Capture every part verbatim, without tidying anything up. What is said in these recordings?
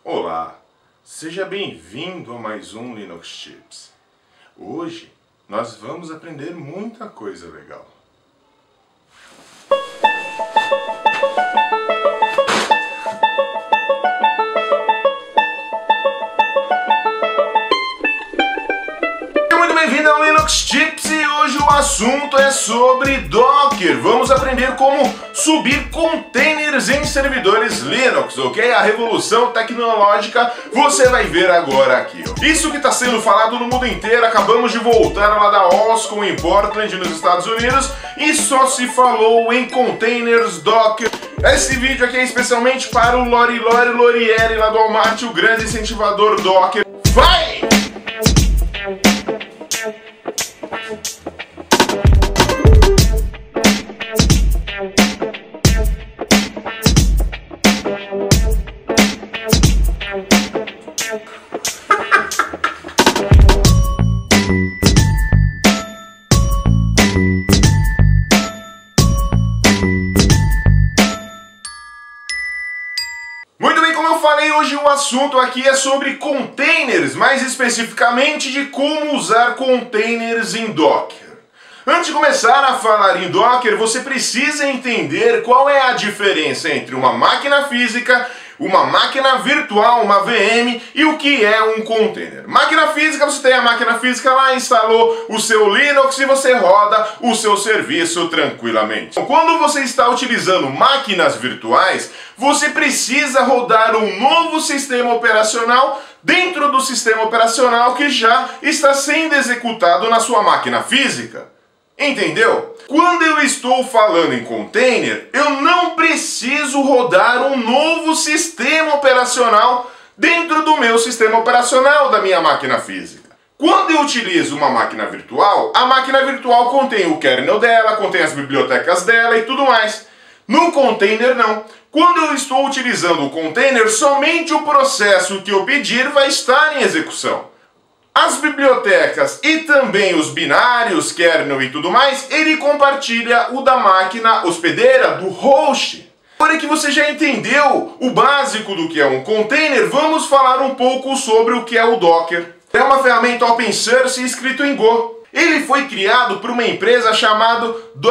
Olá, seja bem-vindo a mais um Linux Tips. Hoje nós vamos aprender muita coisa legal. Muito bem-vindo ao Linux Tips e hoje o assunto é sobre Docker. Vamos aprender como subir containers em servidores Linux, ok? A revolução tecnológica você vai ver agora aqui. Ó. Isso que está sendo falado no mundo inteiro, acabamos de voltar lá da OSCON em Portland, nos Estados Unidos, e só se falou em containers Docker. Esse vídeo aqui é especialmente para o Lori Lori Lorieri lá do Walmart, o grande incentivador Docker. Vai! Muito bem, como eu falei, hoje o assunto aqui é sobre containers, mais especificamente de como usar containers em Docker. Antes de começar a falar em Docker, você precisa entender qual é a diferença entre uma máquina física, uma máquina virtual, uma V M, e o que é um container. Máquina física, você tem a máquina física lá, instalou o seu Linux e você roda o seu serviço tranquilamente. Quando você está utilizando máquinas virtuais, você precisa rodar um novo sistema operacional dentro do sistema operacional que já está sendo executado na sua máquina física. Entendeu? Quando eu estou falando em container, eu não preciso rodar um novo sistema operacional dentro do meu sistema operacional da minha máquina física. Quando eu utilizo uma máquina virtual, a máquina virtual contém o kernel dela, contém as bibliotecas dela e tudo mais. No container não. Quando eu estou utilizando o container, somente o processo que eu pedir vai estar em execução. As bibliotecas e também os binários, kernel e tudo mais, ele compartilha o da máquina hospedeira, do host. Agora que você já entendeu o básico do que é um container, vamos falar um pouco sobre o que é o Docker. É uma ferramenta open source escrito em Go. Ele foi criado por uma empresa chamada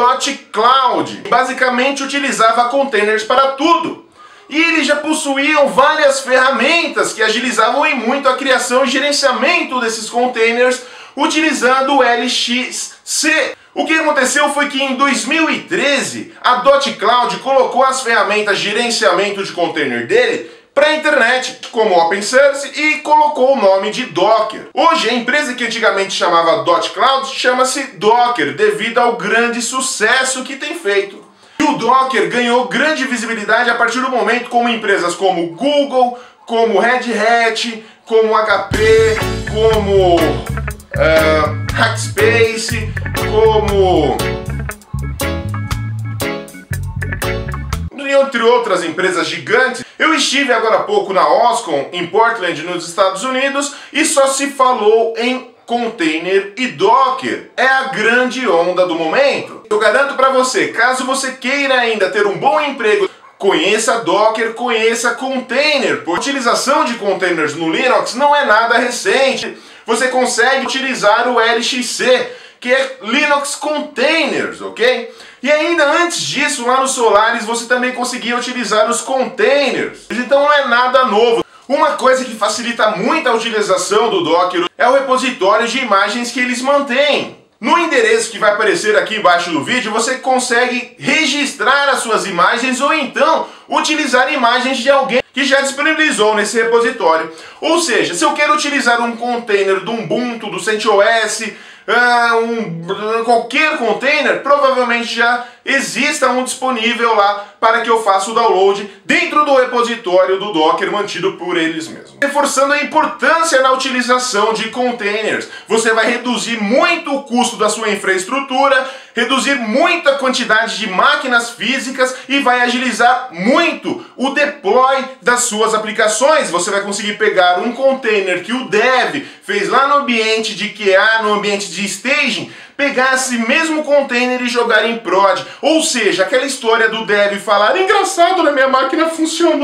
dotCloud. Basicamente utilizava containers para tudo. E eles já possuíam várias ferramentas que agilizavam em muito a criação e gerenciamento desses containers utilizando o L X C. O que aconteceu foi que em dois mil e treze a dotCloud colocou as ferramentas de gerenciamento de container dele para a internet como open source e colocou o nome de Docker. Hoje a empresa que antigamente chamava dotCloud chama-se Docker devido ao grande sucesso que tem feito. E o Docker ganhou grande visibilidade a partir do momento como empresas como Google, como Red Hat, como H P, como uh, Hackspace, como... entre outras empresas gigantes. Eu estive agora há pouco na OSCON em Portland, nos Estados Unidos, e só se falou em container e Docker. É a grande onda do momento. Eu garanto para você, caso você queira ainda ter um bom emprego, conheça Docker, conheça container. A utilização de containers no Linux não é nada recente. Você consegue utilizar o L X C, que é Linux Containers, ok? E ainda antes disso, lá no Solaris, você também conseguia utilizar os containers. Então não é nada novo. Uma coisa que facilita muito a utilização do Docker é o repositório de imagens que eles mantêm. No endereço que vai aparecer aqui embaixo do vídeo, você consegue registrar as suas imagens ou então utilizar imagens de alguém que já disponibilizou nesse repositório. Ou seja, se eu quero utilizar um container do Ubuntu, do CentOS, Uh, um, qualquer container, provavelmente já exista um disponível lá para que eu faça o download dentro do repositório do Docker mantido por eles mesmos. Reforçando a importância na utilização de containers, você vai reduzir muito o custo da sua infraestrutura, reduzir muito a quantidade de máquinas físicas e vai agilizar muito o deploy das suas aplicações. Você vai conseguir pegar um container que o dev fez lá no ambiente de Q A, no ambiente de staging, pegar esse mesmo container e jogar em prod. Ou seja, aquela história do dev falar, engraçado, na minha máquina funcionou,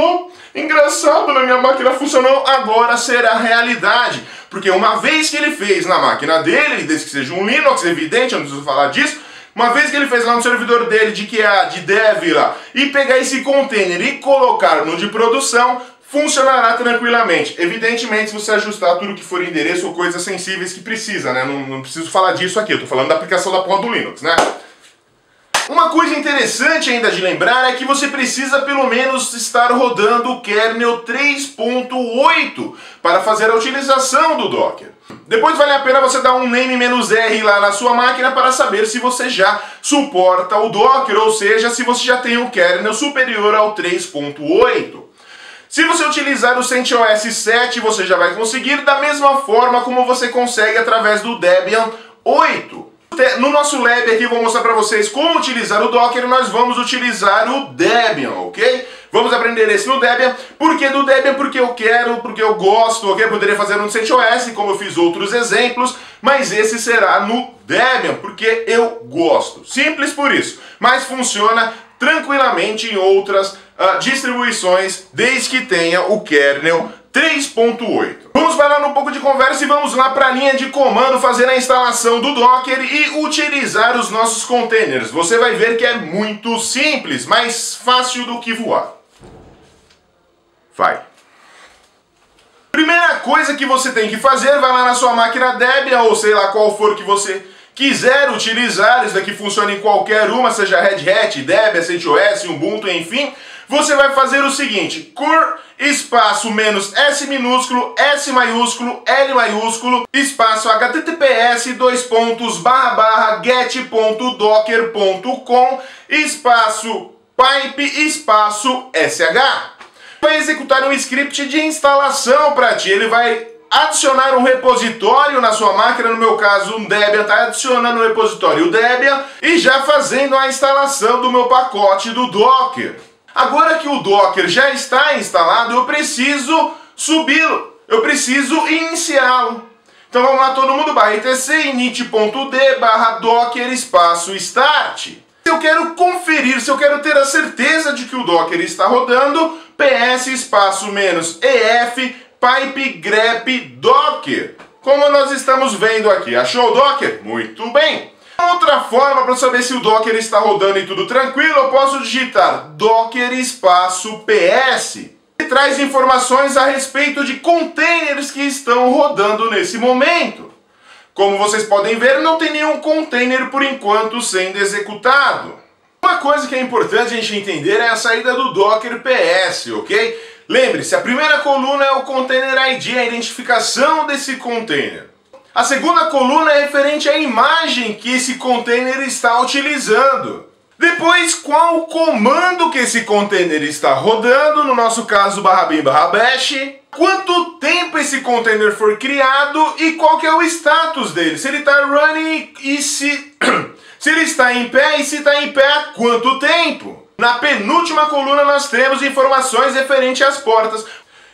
Engraçado, na minha máquina funcionou, agora será realidade. Porque uma vez que ele fez na máquina dele, desde que seja um Linux, evidente, eu não preciso falar disso, uma vez que ele fez lá no servidor dele de Q A, de dev lá, e pegar esse container e colocar no de produção, funcionará tranquilamente. Evidentemente, se você ajustar tudo que for endereço ou coisas sensíveis que precisa, né? Não, não preciso falar disso aqui, eu tô falando da aplicação da porra do Linux, né? Uma coisa interessante ainda de lembrar é que você precisa pelo menos estar rodando o kernel três ponto oito para fazer a utilização do Docker. Depois vale a pena você dar um name-r lá na sua máquina para saber se você já suporta o Docker, ou seja, se você já tem o kernel superior ao três ponto oito. Se você utilizar o CentOS sete, você já vai conseguir da mesma forma como você consegue através do Debian oito. No nosso lab aqui eu vou mostrar para vocês como utilizar o Docker, nós vamos utilizar o Debian, ok? Vamos aprender esse no Debian. Por que do Debian? Porque eu quero, porque eu gosto, ok? Eu poderia fazer no CentOS, como eu fiz outros exemplos, mas esse será no Debian, porque eu gosto. Simples por isso, mas funciona tranquilamente em outras uh, distribuições, desde que tenha o kernel três ponto oito. Vamos parar um pouco de conversa e vamos lá para a linha de comando fazer a instalação do Docker e utilizar os nossos containers. Você vai ver que é muito simples, mais fácil do que voar. Vai. Primeira coisa que você tem que fazer, vai lá na sua máquina Debian, ou sei lá qual for que você quiser utilizar, isso daqui funciona em qualquer uma, seja Red Hat, Debian, CentOS, Ubuntu, enfim. Você vai fazer o seguinte, cur espaço menos S minúsculo, S maiúsculo, L maiúsculo, espaço https dois pontos barra barra get.docker.com, espaço pipe, espaço sh. Vai executar um script de instalação para ti, ele vai adicionar um repositório na sua máquina, no meu caso um Debian, está adicionando um repositório o Debian e já fazendo a instalação do meu pacote do Docker. Agora que o Docker já está instalado, eu preciso subi-lo, eu preciso iniciá-lo. Então vamos lá, todo mundo, barra etc init.d barra docker espaço start. Se eu quero conferir, se eu quero ter a certeza de que o Docker está rodando, ps espaço menos ef pipe grep docker. Como nós estamos vendo aqui, achou o Docker? Muito bem. Outra forma para saber se o Docker está rodando e tudo tranquilo, eu posso digitar docker espaço ps. Ele traz informações a respeito de containers que estão rodando nesse momento. Como vocês podem ver, não tem nenhum container por enquanto sendo executado. Uma coisa que é importante a gente entender é a saída do Docker ps, ok? Lembre-se, a primeira coluna é o Container I D, a identificação desse container. A segunda coluna é referente à imagem que esse container está utilizando. Depois, qual o comando que esse container está rodando, no nosso caso barra bin barra bash, quanto tempo esse container foi criado e qual que é o status dele, se ele está running e se, se ele está em pé e se está em pé há quanto tempo. Na penúltima coluna nós temos informações referentes às portas.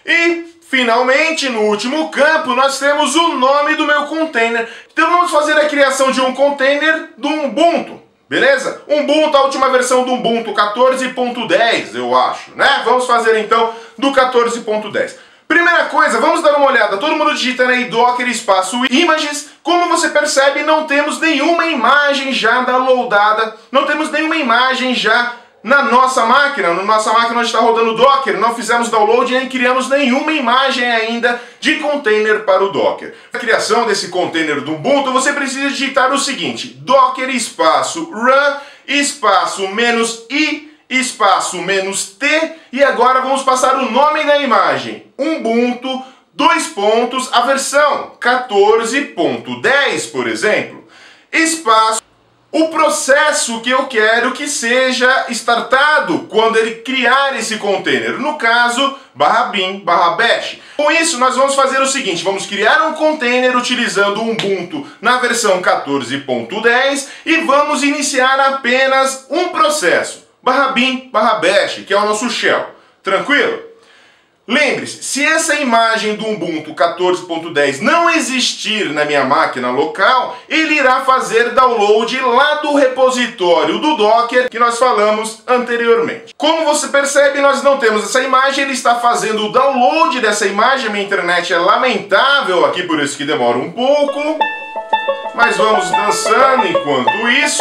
E finalmente, no último campo, nós temos o nome do meu container. Então vamos fazer a criação de um container do Ubuntu, beleza? Ubuntu, a última versão do Ubuntu, quatorze ponto dez, eu acho, né? Vamos fazer então do quatorze ponto dez. Primeira coisa, vamos dar uma olhada, todo mundo digitando aí docker espaço images. Como você percebe, não temos nenhuma imagem já downloadada, não temos nenhuma imagem já na nossa máquina, na nossa máquina onde está rodando o Docker, não fizemos download e nem criamos nenhuma imagem ainda de container para o Docker. Na criação desse container do Ubuntu, você precisa digitar o seguinte, docker espaço run espaço menos i espaço menos t, e agora vamos passar o nome da imagem, Ubuntu, dois pontos, a versão quatorze ponto dez, por exemplo, espaço o processo que eu quero que seja startado quando ele criar esse container, no caso, barra bin, barra bash. Com isso, nós vamos fazer o seguinte, vamos criar um container utilizando o Ubuntu na versão quatorze ponto dez e vamos iniciar apenas um processo, barra bin, barra bash, que é o nosso shell. Tranquilo? Lembre-se, se essa imagem do Ubuntu quatorze ponto dez não existir na minha máquina local, ele irá fazer download lá do repositório do Docker que nós falamos anteriormente. Como você percebe, nós não temos essa imagem, ele está fazendo o download dessa imagem, a minha internet é lamentável aqui, por isso que demora um pouco, mas vamos dançando enquanto isso.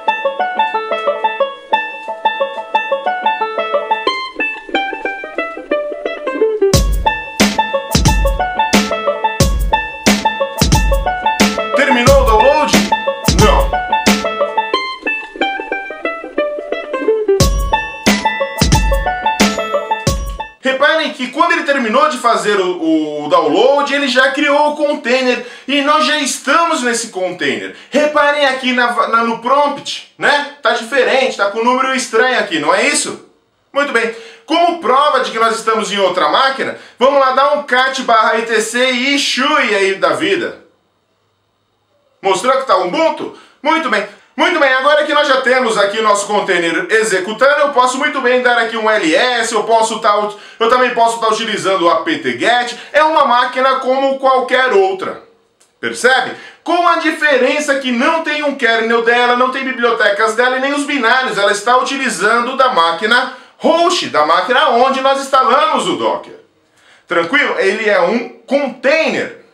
Reparem que quando ele terminou de fazer o, o download, ele já criou o container e nós já estamos nesse container. Reparem aqui na, na, no prompt, né? Tá diferente, tá com um número estranho aqui, não é isso? Muito bem. Como prova de que nós estamos em outra máquina, vamos lá dar um cat barra etc e issue aí da vida. Mostrou que tá o Ubuntu? Muito bem. Muito bem, agora que nós já temos aqui o nosso container executando, eu posso muito bem dar aqui um L S, eu, posso tá, eu também posso estar tá utilizando o apt-get, é uma máquina como qualquer outra, percebe? Com a diferença que não tem um kernel dela, não tem bibliotecas dela e nem os binários, ela está utilizando da máquina host, da máquina onde nós instalamos o Docker. Tranquilo? Ele é um container.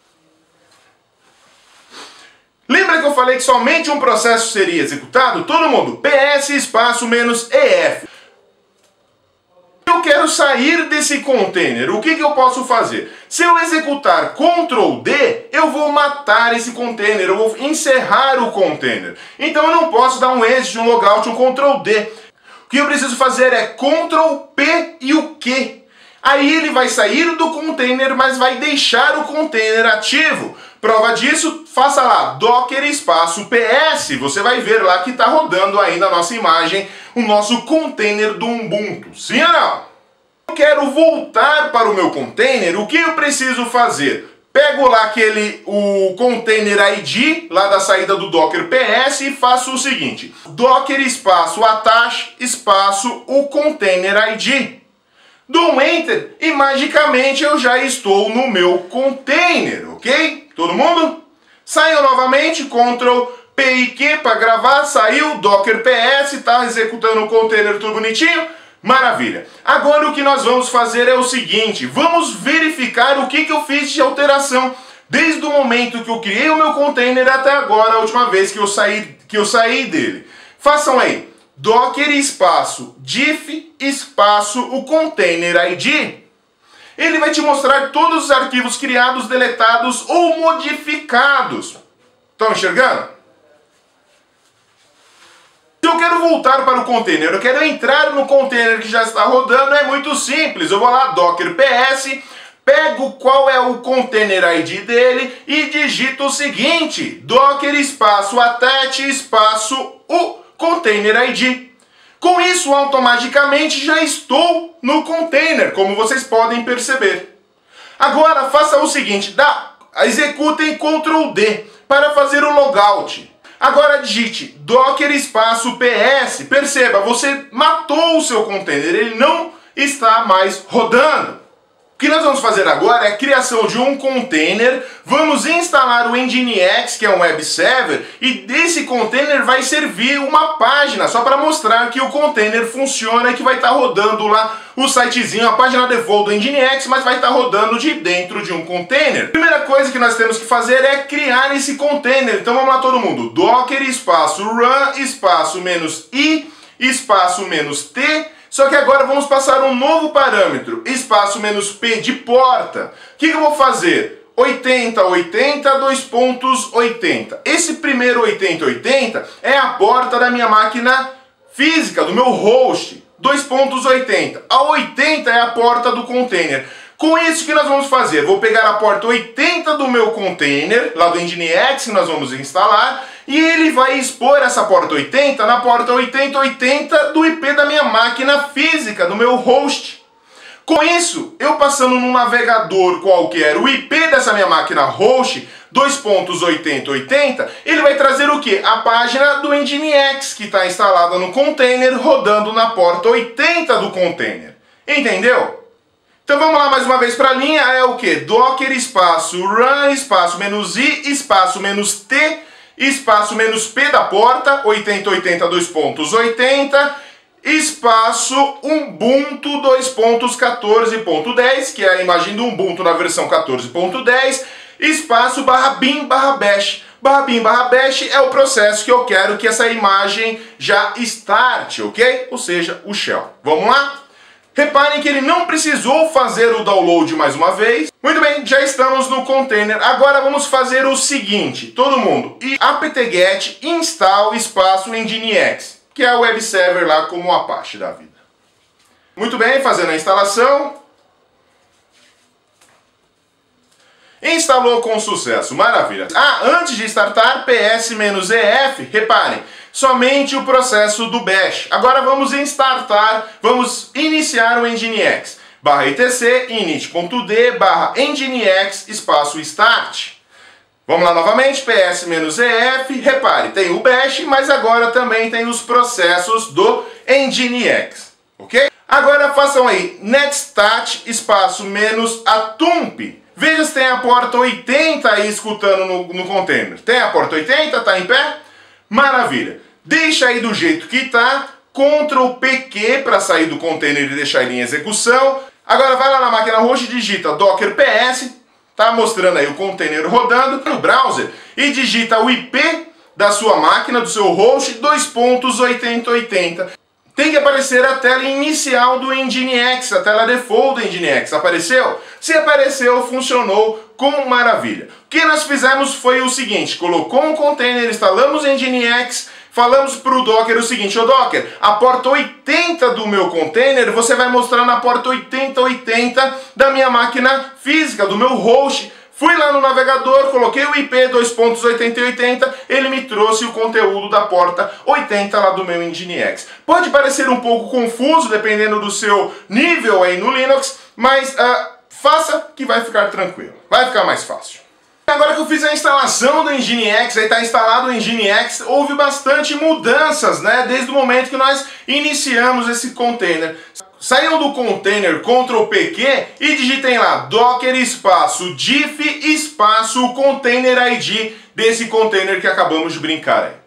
Lembra que eu falei que somente um processo seria executado? Todo mundo, ps espaço menos ef. Eu quero sair desse container, o que, que eu posso fazer? Se eu executar control D, eu vou matar esse container, eu vou encerrar o container. Então eu não posso dar um exit, um logout, um control D. O que eu preciso fazer é control P e o Q. Aí ele vai sair do container, mas vai deixar o container ativo. Prova disso, faça lá, docker espaço ps, você vai ver lá que está rodando aí na nossa imagem o nosso container do Ubuntu. Sim ou não? Eu quero voltar para o meu container, o que eu preciso fazer? Pego lá aquele, o container I D, lá da saída do docker ps e faço o seguinte, docker espaço attach espaço o container I D. Dou um enter e magicamente eu já estou no meu container, ok? Todo mundo? Saiu novamente, control P e Q para gravar, saiu, docker ps, está executando o container tudo bonitinho, maravilha. Agora o que nós vamos fazer é o seguinte, vamos verificar o que, que eu fiz de alteração desde o momento que eu criei o meu container até agora, a última vez que eu saí, que eu saí dele. Façam aí. Docker espaço diff espaço o container I D, ele vai te mostrar todos os arquivos criados, deletados ou modificados. Estão enxergando? Se eu quero voltar para o container, eu quero entrar no container que já está rodando, é muito simples. Eu vou lá, docker ps, pego qual é o container I D dele e digito o seguinte, docker espaço attach espaço o container I D. Com isso, automaticamente já estou no container, como vocês podem perceber. Agora, faça o seguinte, dá, executem control D para fazer o logout. Agora digite docker espaço ps. Perceba, você matou o seu container, ele não está mais rodando. O que nós vamos fazer agora é a criação de um container, vamos instalar o Nginx, que é um web server, e desse container vai servir uma página, só para mostrar que o container funciona e que vai estar rodando lá o sitezinho, a página default do Nginx, mas vai estar rodando de dentro de um container. Primeira coisa que nós temos que fazer é criar esse container, então vamos lá todo mundo, docker espaço run espaço menos i espaço menos t. Só que agora vamos passar um novo parâmetro, espaço menos P de porta. O que, que eu vou fazer? oitenta, oitenta, dois pontos, oitenta. Esse primeiro oitenta, oitenta é a porta da minha máquina física, do meu host. dois pontos, oitenta. A oitenta é a porta do container. Com isso, o que nós vamos fazer? Vou pegar a porta oitenta do meu container, lá do Nginx, que nós vamos instalar, e ele vai expor essa porta oitenta na porta oitenta, oitenta do I P da minha máquina física, do meu host. Com isso, eu passando num navegador qualquer o I P dessa minha máquina host, dois pontos, oitenta, oitenta, ele vai trazer o quê? A página do Nginx, que está instalada no container, rodando na porta oitenta do container. Entendeu? Então vamos lá mais uma vez para a linha, é o que? Docker espaço run espaço menos i espaço menos t espaço menos p da porta, oitenta oitenta dois pontos oitenta, espaço Ubuntu dois pontos quatorze ponto dez, que é a imagem do Ubuntu na versão quatorze ponto dez, espaço barra bin barra bash. Barra bin barra bash é o processo que eu quero que essa imagem já starte, ok? Ou seja, o shell. Vamos lá? Reparem que ele não precisou fazer o download mais uma vez. Muito bem, já estamos no container. Agora vamos fazer o seguinte, todo mundo. E apt-get install espaço nginx, que é o web server lá como o Apache da vida. Muito bem, fazendo a instalação. Instalou com sucesso, maravilha. Ah, antes de startar, ps-ef, reparem, somente o processo do bash. Agora vamos startar, vamos iniciar o nginx. Barra etc init.d barra nginx espaço start. Vamos lá novamente, ps-ef, repare, tem o bash, mas agora também tem os processos do nginx, ok? Agora façam aí netstat espaço menos atump. Veja se tem a porta oitenta aí escutando no, no container. Tem a porta oitenta? Tá em pé? Maravilha. Deixa aí do jeito que tá. control P Q para sair do container e deixar ele em execução. Agora vai lá na máquina host e digita docker ps. Tá mostrando aí o container rodando no browser. E digita o I P da sua máquina, do seu host, dois pontos oitenta oitenta. Tem que aparecer a tela inicial do Nginx, a tela default do Nginx. Apareceu? Se apareceu, funcionou com maravilha. O que nós fizemos foi o seguinte, colocou um container, instalamos Nginx, falamos para o Docker o seguinte, ô Docker, a porta oitenta do meu container, você vai mostrar na porta oitenta oitenta da minha máquina física, do meu host. Fui lá no navegador, coloquei o I P dois pontos oitenta oitenta, ele me trouxe o conteúdo da porta oitenta lá do meu Nginx. Pode parecer um pouco confuso, dependendo do seu nível aí no Linux, mas uh, faça que vai ficar tranquilo, vai ficar mais fácil. Agora que eu fiz a instalação do Nginx, aí está instalado o Nginx, houve bastante mudanças, né, desde o momento que nós iniciamos esse container. Saiam do container control P Q e digitem lá docker espaço diff espaço container I D desse container que acabamos de brincar aí.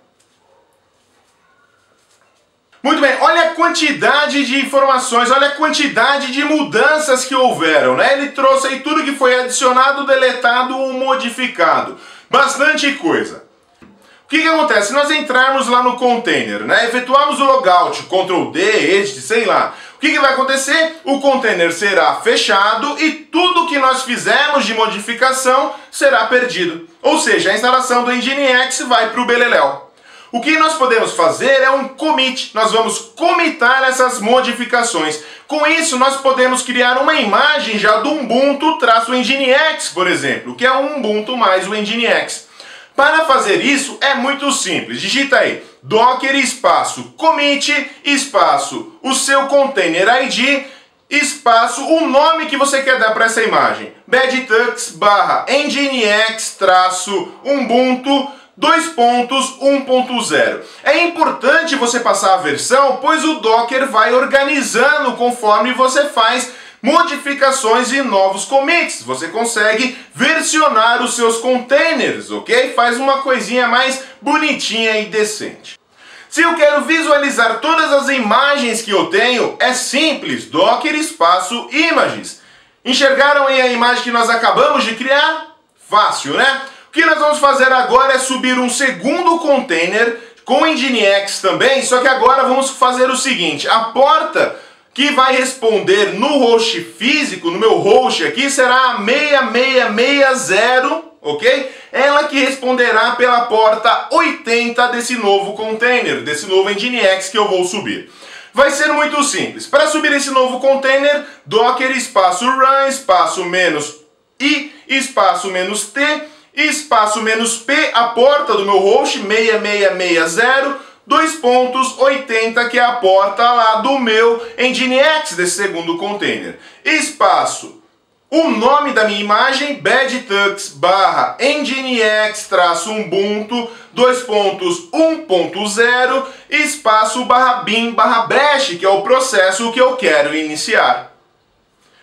Muito bem, olha a quantidade de informações, olha a quantidade de mudanças que houveram, né? Ele trouxe aí tudo que foi adicionado, deletado ou modificado. Bastante coisa. O que que acontece? Se nós entrarmos lá no container, né? Efetuarmos o logout, control D, exit, sei lá. O que que vai acontecer? O container será fechado e tudo que nós fizemos de modificação será perdido. Ou seja, a instalação do Nginx vai para o beleléu. O que nós podemos fazer é um commit. Nós vamos commitar essas modificações. Com isso, nós podemos criar uma imagem já do Ubuntu-Nginx, por exemplo, que é o Ubuntu mais o Nginx. Para fazer isso é muito simples. Digita aí docker espaço commit espaço o seu container I D espaço o nome que você quer dar para essa imagem. badtux barra nginx traço ubuntu dois pontos um ponto zero. É importante você passar a versão, pois o Docker vai organizando conforme você faz modificações e novos commits. Você consegue versionar os seus containers, ok? Faz uma coisinha mais bonitinha e decente. Se eu quero visualizar todas as imagens que eu tenho, é simples, docker espaço images. Enxergaram aí a imagem que nós acabamos de criar? Fácil, né? O que nós vamos fazer agora é subir um segundo container com Nginx também, só que agora vamos fazer o seguinte, a porta que vai responder no host físico, no meu host aqui, será a seis seis seis zero, ok? Ela que responderá pela porta oitenta desse novo container, desse novo Nginx que eu vou subir. Vai ser muito simples. Para subir esse novo container, docker espaço run espaço menos i espaço menos t espaço menos p, a porta do meu host seis seis seis zero, dois pontos oitenta, que é a porta lá do meu Nginx, desse segundo container. Espaço, o nome da minha imagem, badtux barra nginx traço ubuntu, dois pontos um ponto zero, espaço barra bin barra bash, que é o processo que eu quero iniciar.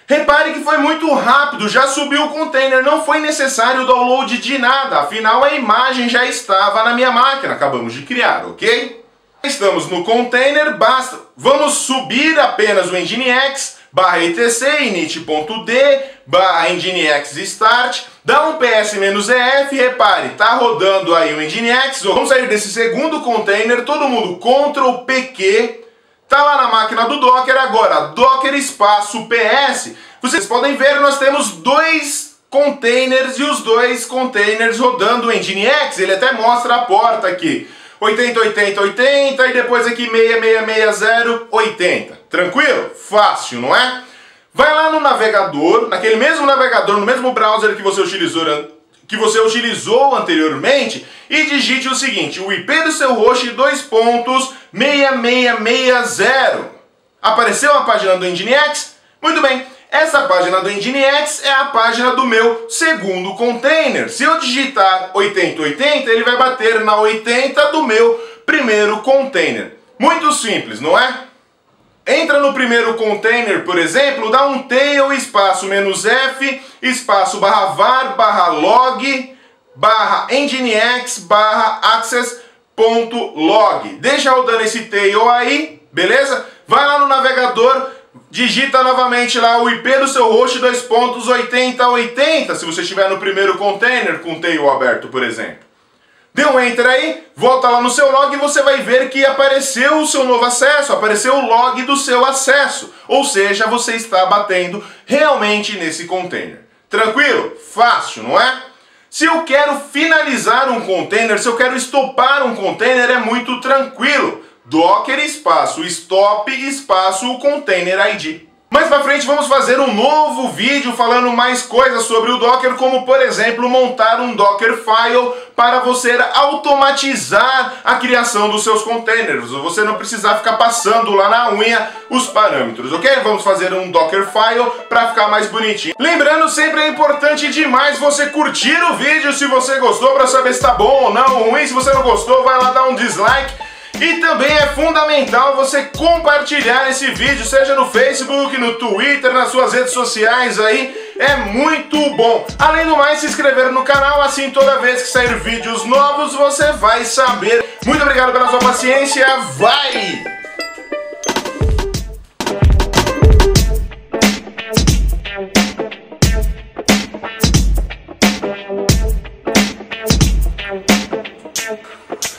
Repare que foi muito rápido, já subiu o container, não foi necessário o download de nada, afinal a imagem já estava na minha máquina, acabamos de criar, ok? Estamos no container, basta, vamos subir apenas o Nginx, barra etc, init.d, barra nginx start, dá um ps-ef, repare, tá rodando aí o Nginx, vamos sair desse segundo container, todo mundo control P Q, tá lá na máquina do Docker, agora Docker espaço ps, vocês podem ver, nós temos dois containers e os dois containers rodando o Nginx, ele até mostra a porta aqui, oitenta, oitenta, oitenta e depois aqui seis seis seis zero, oitenta. Tranquilo? Fácil, não é? Vai lá no navegador, naquele mesmo navegador, no mesmo browser que você utilizou, que você utilizou anteriormente e digite o seguinte, o I P do seu host dois pontos seis seis seis zero. Apareceu a página do Nginx? Muito bem. Essa página do Nginx é a página do meu segundo container. Se eu digitar oitenta, oitenta, ele vai bater na oitenta do meu primeiro container. Muito simples, não é? Entra no primeiro container, por exemplo, dá um tail, espaço, menos F, espaço, barra var, barra log, barra nginx, barra access ponto log. Deixa rodando esse tail aí, beleza? Vai lá no navegador, digita novamente lá o I P do seu host dois pontos oitenta, oitenta, se você estiver no primeiro container com o tail aberto, por exemplo. Deu um enter aí, volta lá no seu log e você vai ver que apareceu o seu novo acesso, apareceu o log do seu acesso. Ou seja, você está batendo realmente nesse container. Tranquilo? Fácil, não é? Se eu quero finalizar um container, se eu quero estopar um container, é muito tranquilo. Docker espaço stop espaço container I D. Mais pra frente vamos fazer um novo vídeo falando mais coisas sobre o Docker, como por exemplo montar um Dockerfile para você automatizar a criação dos seus containers, você não precisar ficar passando lá na unha os parâmetros, ok? Vamos fazer um Dockerfile para ficar mais bonitinho. Lembrando, sempre é importante demais você curtir o vídeo se você gostou, para saber se tá bom ou não, ruim. Se você não gostou, vai lá dar um dislike. E também é fundamental você compartilhar esse vídeo, seja no Facebook, no Twitter, nas suas redes sociais aí, é muito bom. Além do mais, se inscrever no canal, assim toda vez que sair vídeos novos você vai saber. Muito obrigado pela sua paciência, vai!